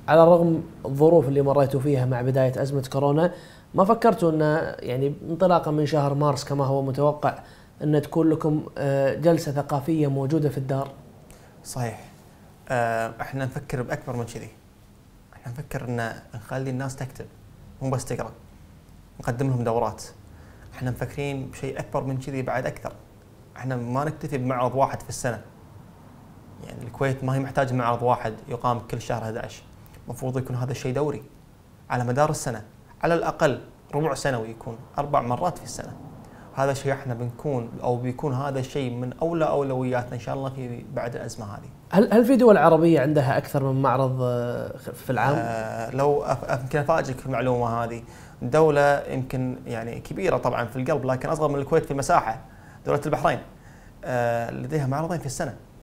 على الرغم الظروف اللي مريتوا فيها مع بداية أزمة كورونا، ما فكرتوا أن يعني انطلاقا من شهر مارس كما هو متوقع أن تكون لكم جلسة ثقافية موجودة في الدار؟ صحيح. احنا نفكر بأكبر من كذي. احنا نفكر ان نخلي الناس تكتب مو بس تقرا، نقدم لهم دورات. احنا مفكرين بشيء اكبر من كذي بعد اكثر. احنا ما نكتفي بمعرض واحد في السنه. يعني الكويت ما هي محتاجه معرض واحد يقام كل شهر 11. المفروض يكون هذا الشيء دوري على مدار السنه، على الاقل ربع سنوي، يكون 4 مرات في السنه. هذا الشيء احنا بنكون او بيكون هذا الشيء من اولى اولوياتنا ان شاء الله في بعد الازمه هذه. هل في دول عربية عندها أكثر من معرض في العام؟ لو يمكن افاجئك في المعلومه هذه. دوله يمكن يعني كبيره طبعا في القلب، لكن اصغر من الكويت في المساحه، دوله البحرين لديها معرضين في السنه.